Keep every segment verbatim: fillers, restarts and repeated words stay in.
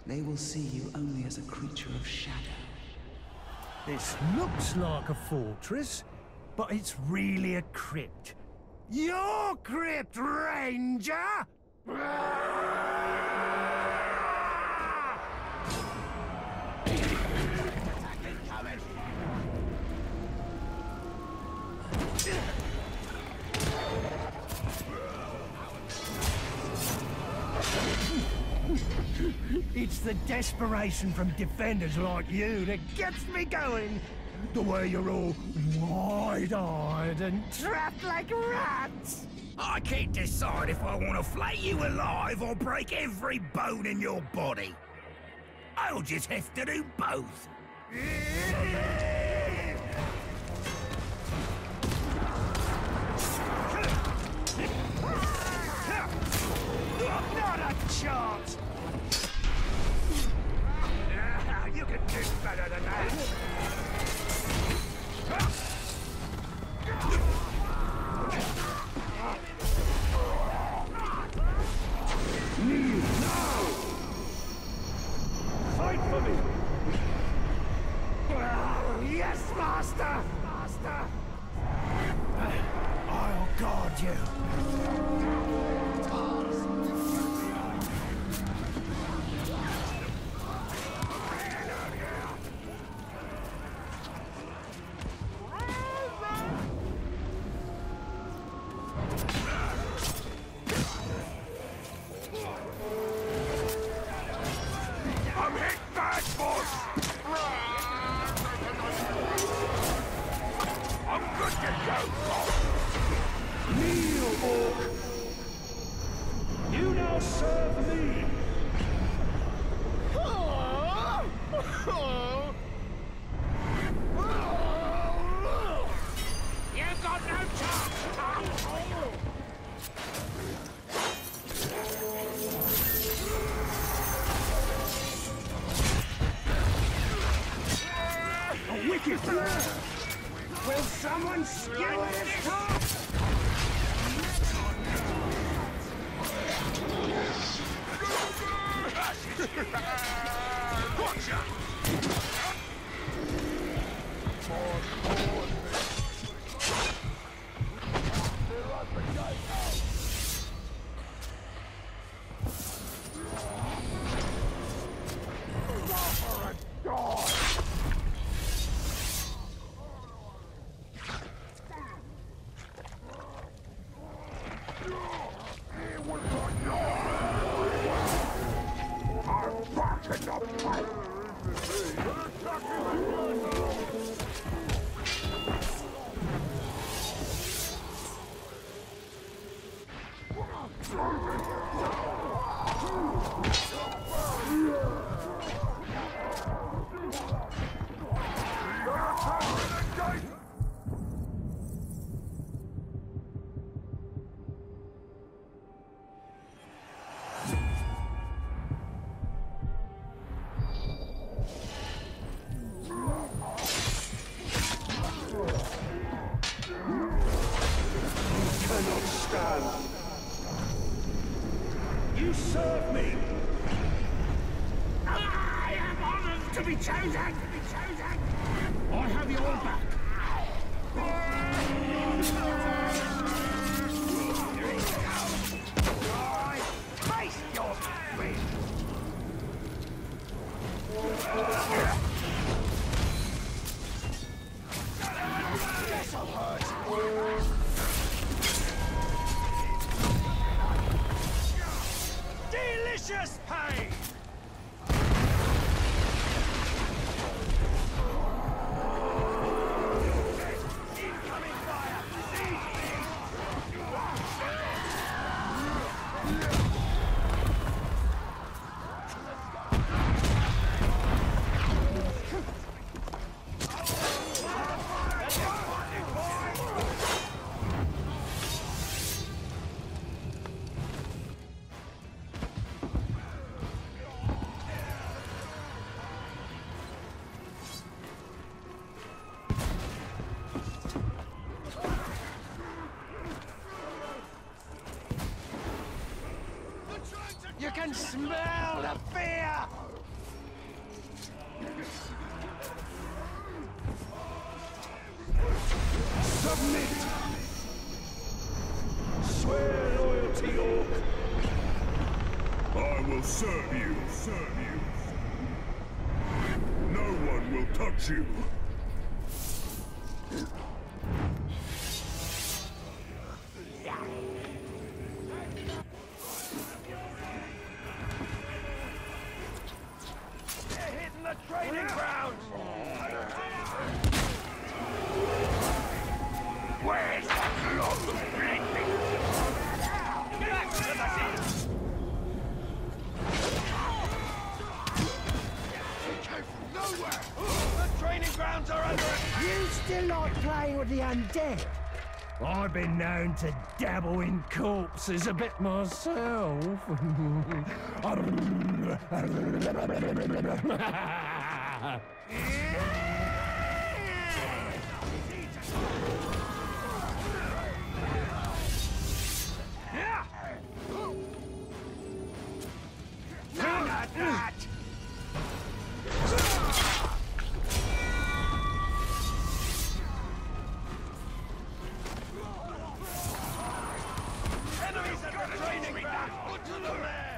They will see you only as a creature of shadow. This looks like a fortress, but it's really a crypt. Your crypt, Ranger! It's the desperation from defenders like you that gets me going. The way you're all wide-eyed and trapped like rats. I can't decide if I want to flay you alive or break every bone in your body. I'll just have to do both. Not a chance! You can do better than that! Kneel now! Fight for me! Yes, Master! Master! I'll guard you. I'm hit bad, boss! I'm good to go, boss! Kneel, Orc! You now serve me! You've got no chance! A wicked flare! Will someone skewer this top? Gotcha! You serve me! I am honored to be chosen! To be chosen! I have your back! Face your fate! This'll hurt! Delicious pain! Incoming fire! You can smell the fear! Submit! Swear loyalty, Orc! I will serve you, serve you. No one will touch you. They're hitting the training ground! Where's the cloth of blending? Back to the sea! Came from nowhere! The training grounds are under attack! You still like playing with the undead? I've been known to dabble in corpses a bit myself. None of that! Enemies at the training ground! Put to them there!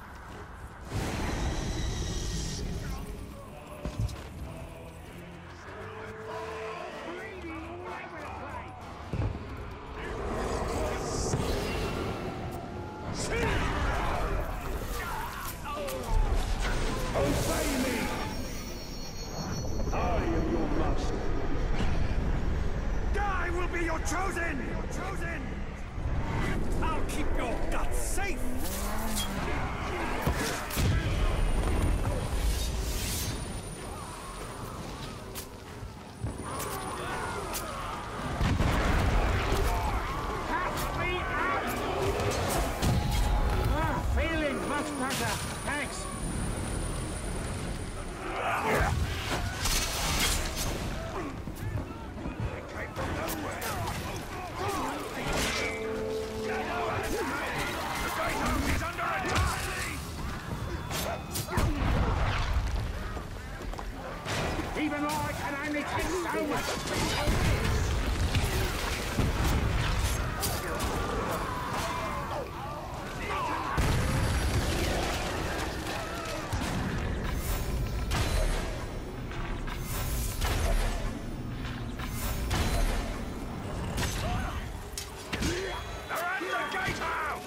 Obey me! I am your master. I will be your chosen! Your chosen! I'll keep your guts safe! Catch me out! Ah, feeling much better. Thanks. Even I can only take so much. They're at the gatehouse!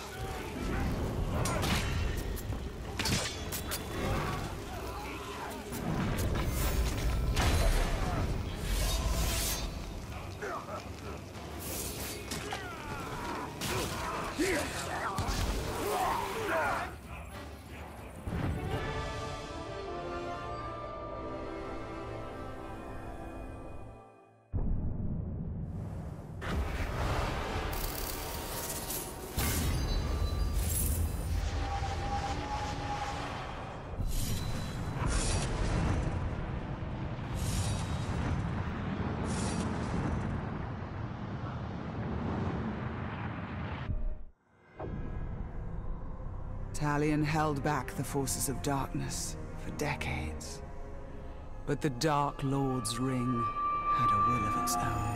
Talion held back the forces of darkness for decades. But the Dark Lord's ring had a will of its own.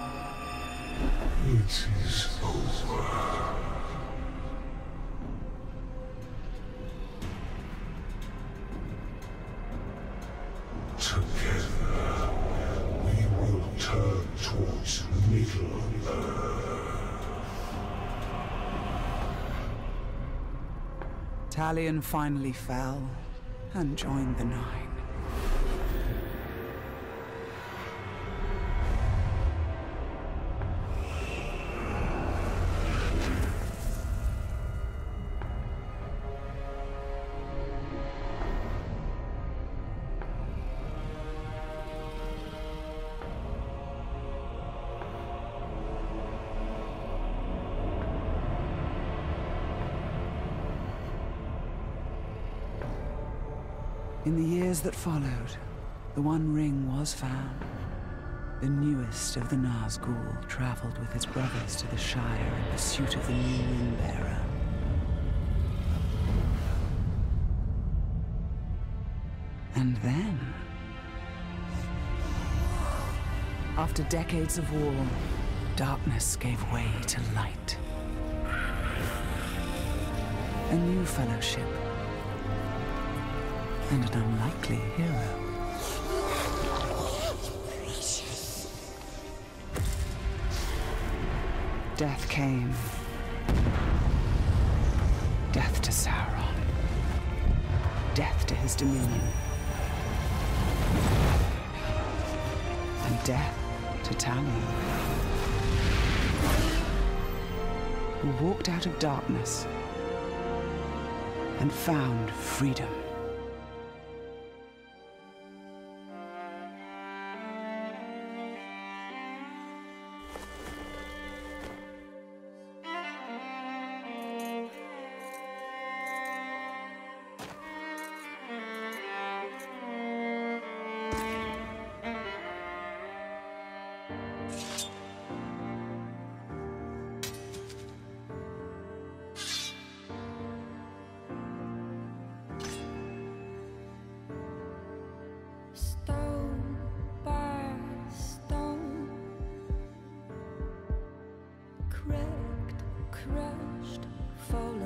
It is over. Together, we will turn towards Middle-earth. Talion finally fell and joined the Nine. In the years that followed, the One Ring was found. The newest of the Nazgul traveled with his brothers to the Shire in pursuit of the new Ring-bearer. And then, after decades of war, Darkness gave way to light. A new fellowship. And an unlikely hero. Death came. Death to Sauron. Death to his dominion. And death to Talion, who walked out of darkness and found freedom. Stone by stone, cracked, crushed, fallen.